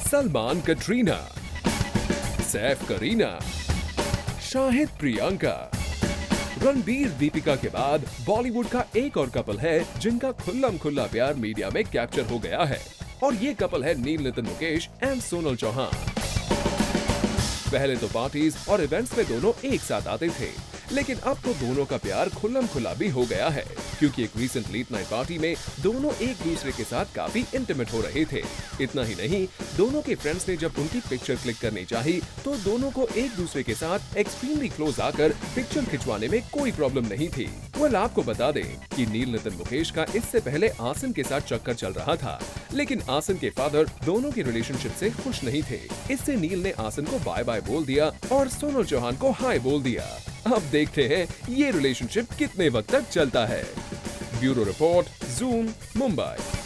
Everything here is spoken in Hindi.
सलमान कटरीना, सैफ करीना, शाहिद प्रियंका। रणबीर दीपिका के बाद बॉलीवुड का एक और कपल है जिनका खुल्लम खुल्ला प्यार मीडिया में कैप्चर हो गया है, और ये कपल है नील नितिन मुकेश एंड सोनल चौहान। पहले तो पार्टीज और इवेंट्स में दोनों एक साथ आते थे, लेकिन अब तो दोनों का प्यार खुल्लम खुल्ला भी हो गया है, क्योंकि एक रीसेंट लेट नाइट पार्टी में दोनों एक दूसरे के साथ काफी इंटीमेट हो रहे थे। इतना ही नहीं, दोनों के फ्रेंड्स ने जब उनकी पिक्चर क्लिक करनी चाही तो दोनों को एक दूसरे के साथ एक्सट्रीमली क्लोज आकर पिक्चर खिंचवाने में कोई प्रॉब्लम नहीं थी। वेल, आपको बता दें कि नील नितिन मुकेश का इससे पहले आसिन के साथ चक्कर चल रहा था, लेकिन आसिन के फादर दोनों की रिलेशनशिप से खुश नहीं थे। इससे नील ने आसिन को बाय बाय बोल दिया और सोनल चौहान को हाय बोल दिया। अब देखते हैं ये रिलेशनशिप कितने वक्त तक चलता है। Bureau report, Zoom, Mumbai.